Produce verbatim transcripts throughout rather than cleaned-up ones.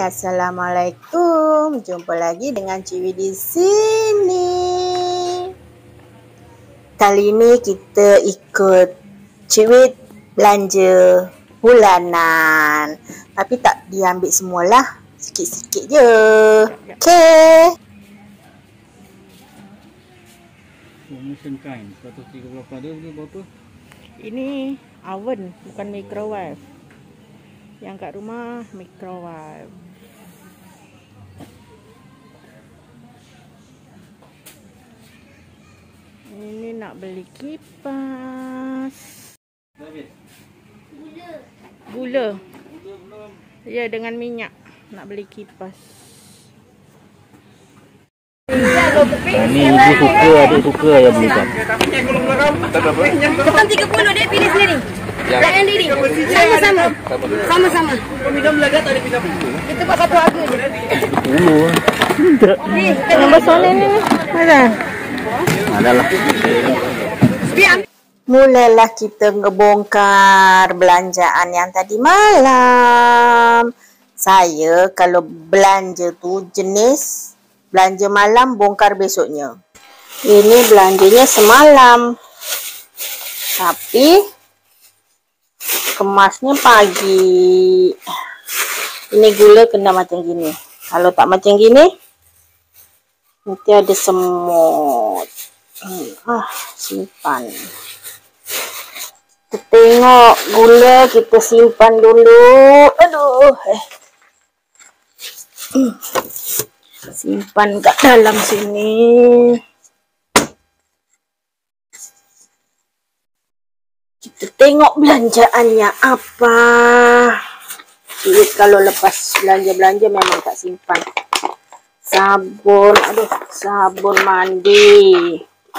Assalamualaikum. Jumpa lagi dengan Ciwi di sini. Kali ini kita ikut Ciwi belanja bulanan. Tapi tak diambil semualah, sikit-sikit je. Okey. Motion kind seratus tiga puluh lapan dia beli berapa? Ini oven, bukan microwave. Yang kat rumah microwave. Ini nak beli kipas. Gula. Gula. Ya, dengan minyak. Nak beli kipas. Ini ibu suka, adik suka yang belikan. Bukan tiga puluh dia pilih sendiri. Jangan diri. Sama-sama. Sama-sama. Kita buat satu harga je. sepuluh. Ni, Yang besar ni ni. Ada. Adalah. biar Mulalah kita ngebongkar belanjaan yang tadi malam. Saya kalau belanja tu jenis belanja malam, bongkar besoknya. Ini belanjanya semalam. Tapi kemasnya pagi. Ini gula kena macam gini. Kalau tak macam gini, nanti ada semut. Hmm, ah, simpan. Kita tengok gula, kita simpan dulu. Aduh. Eh. Hmm. Simpan kat dalam sini. Kita tengok belanjaannya apa. Duit kalau lepas belanja-belanja memang tak simpan. Sabun, aduh, sabun mandi.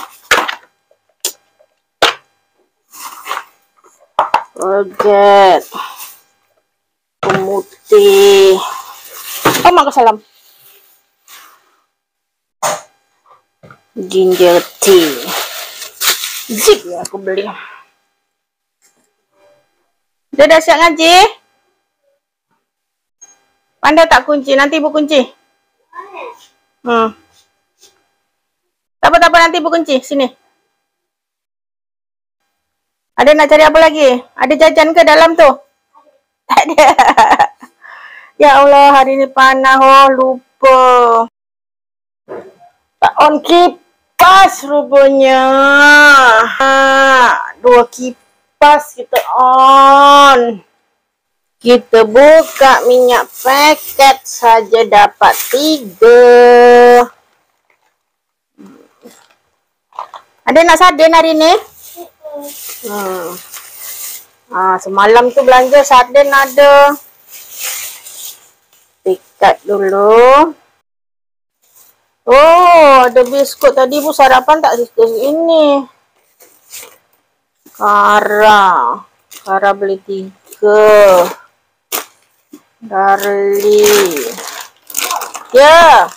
Colgate. Pemutih. Oh, makassalam. Ginger tea. Zip ya aku beli. Dia dah siap ngaji? Pandai tak kunci? Nanti ibu kunci. Hmm. Tak apa, tak apa, nanti ibu kunci. Sini. Ada nak cari apa lagi? Ada jajan ke dalam tu? Tak ada. Ya Allah, hari ni panas. Oh, lupa. Tak on kipas rupanya. Ha, dua kipas kita on. Kita buka minyak paket saja dapat tiga. Ada nak sarden hari ni? Hmm. Ha, semalam tu belanja sarden ada. Pikat dulu. Oh, ada biskut tadi bu sarapan tak biskut ini. Kara. Kara beli tiga. Darli. Ya.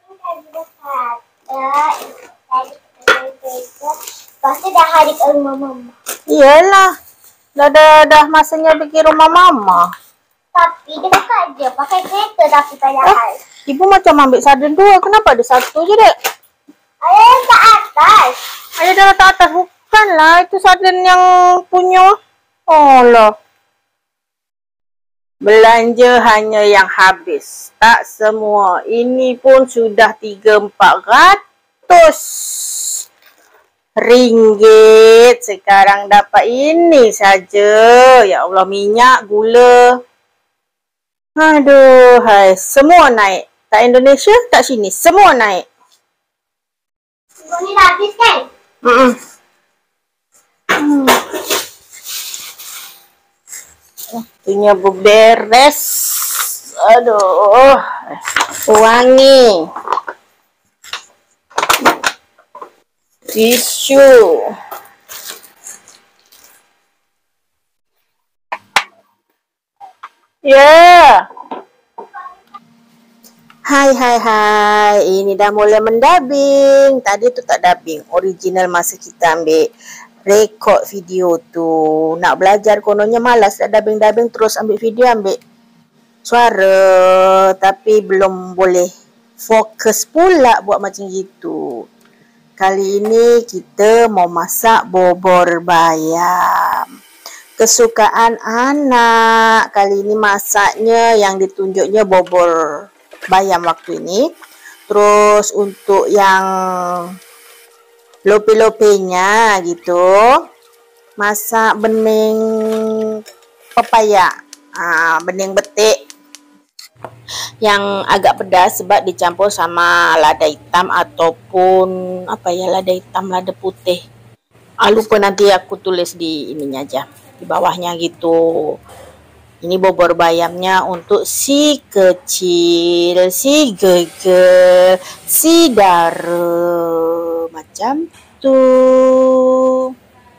pasti dah hari ke rumah mama. Iyalah. Dah dah dah masanya pergi rumah mama. Tapi dia bukan je pakai kereta tapi padahal. Eh, ibu macam ambil sarden dua. Kenapa ada satu je, Dek? Ayah yang kat atas. Ayah dah letak atas. Bukanlah. Itu sarden yang punya. Oh lah. Belanja hanya yang habis. Tak semua. Ini pun sudah tiga empat ratus ringgit. Sekarang dapat ini saja. Ya Allah, minyak, gula. Aduh, hai. Semua naik. Tak Indonesia, tak sini. Semua naik. Semua ni dah habis kan? Mm-mm. Hmm. Waktunya berberes. Aduh. Wangi. Tisu. Ya. Yeah. Hai hai hai. Ini dah mula mendubbing. Tadi tu tak dubbing. Original masa kita ambil rekod video tu. Nak belajar kononnya malas. Dah dubbing-dubbing terus ambil video ambil suara, tapi belum boleh fokus pula buat macam gitu. Kali ini kita mau masak bobor bayam. Kesukaan anak. Kali ini masaknya yang ditunjuknya bobor bayam waktu ini. Terus untuk yang lope-lopenya gitu, masak bening pepaya, ah, bening betik yang agak pedas sebab dicampur sama lada hitam ataupun apa ya, lada hitam, lada putih. Ah, lupa, nanti aku tulis di ininya aja, di bawahnya gitu. Ini bobor bayamnya untuk si kecil, si gegel, si dara, macam tuh.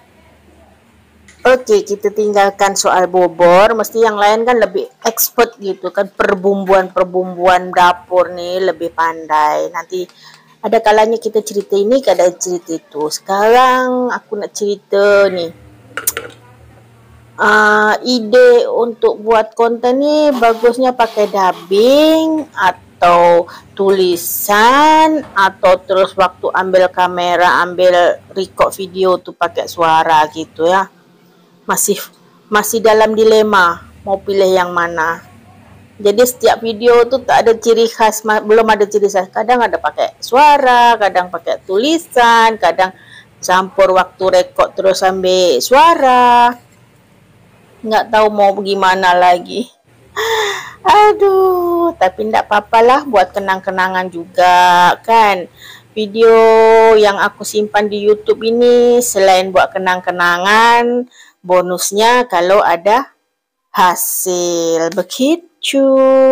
Oke, kita tinggalkan soal bobor. Mesti yang lain kan lebih expert gitu kan, perbumbuan-perbumbuan dapur nih lebih pandai. Nanti ada kalanya kita cerita ini, kadang cerita itu. Sekarang aku nak cerita nih. Uh, ide untuk buat konten ni bagusnya pakai dubbing atau tulisan, atau terus waktu ambil kamera, ambil record video tu pakai suara gitu ya. Masih masih dalam dilema mau pilih yang mana. Jadi setiap video tu tak ada ciri khas, belum ada ciri khas. Kadang ada pakai suara, kadang pakai tulisan, kadang campur waktu record terus ambil suara. Nggak tahu mau gimana lagi. Aduh, tapi ndak apa-apalah, buat kenang-kenangan juga kan. Video yang aku simpan di YouTube ini selain buat kenang-kenangan, bonusnya kalau ada hasil begitu.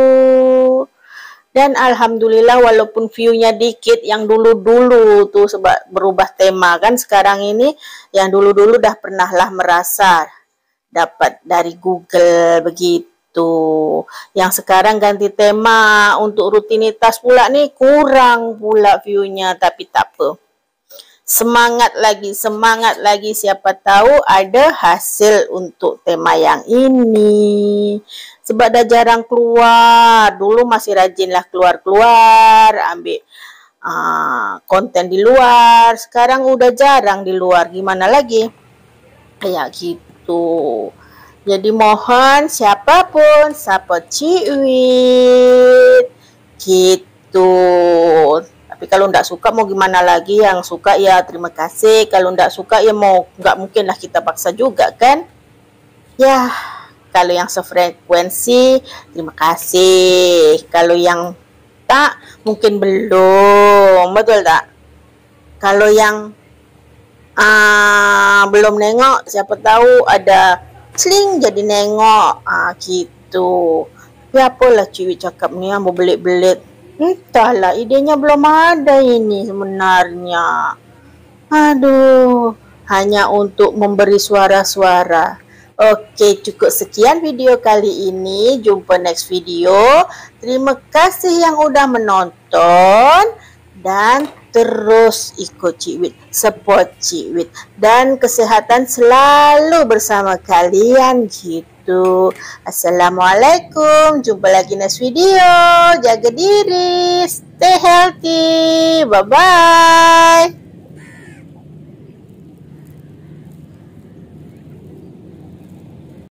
Dan alhamdulillah walaupun view-nya dikit, yang dulu-dulu tuh sebab berubah tema kan sekarang ini, yang dulu-dulu dah pernah lah merasa dapat dari Google begitu. Yang sekarang ganti tema untuk rutinitas pula nih, kurang pula view-nya, tapi tak apa. Semangat lagi, semangat lagi, siapa tahu ada hasil untuk tema yang ini. Sebab dah jarang keluar. Dulu masih rajin lah keluar-keluar, ambil uh, konten di luar. Sekarang udah jarang di luar, gimana lagi? Kayak gitu. Jadi mohon siapapun support Ciwit gitu. Tapi kalau ndak suka mau gimana lagi, yang suka ya terima kasih, kalau ndak suka ya mau nggak mungkin lah kita paksa juga kan. Ya, kalau yang sefrekuensi terima kasih, kalau yang tak mungkin belum, betul tak? Kalau yang uh, belum nengok, siapa tahu ada sling jadi nengok, ah gitu. Ya apalah Ciwit cakap ni, mau belit-belit. Entahlah, idenya belum ada ini sebenarnya. Aduh, hanya untuk memberi suara-suara. Oke, cukup sekian video kali ini. Jumpa next video. Terima kasih yang udah menonton. Dan terus ikut Ciwit, support Ciwit. Dan kesehatan selalu bersama kalian gitu. Assalamualaikum. Jumpa lagi next video. Jaga diri. Stay healthy. Bye-bye.